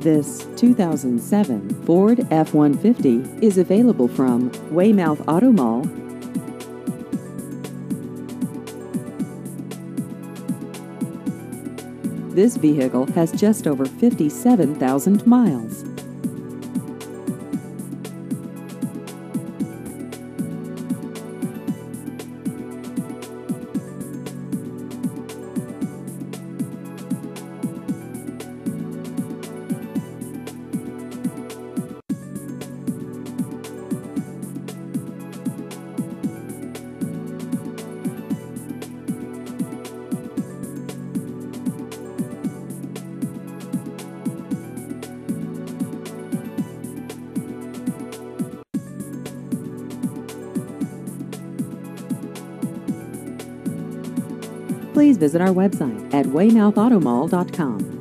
This 2007 Ford F-150 is available from Weymouth Auto Mall. This vehicle has just over 57,000 miles. Please visit our website at weymouthautomall.com.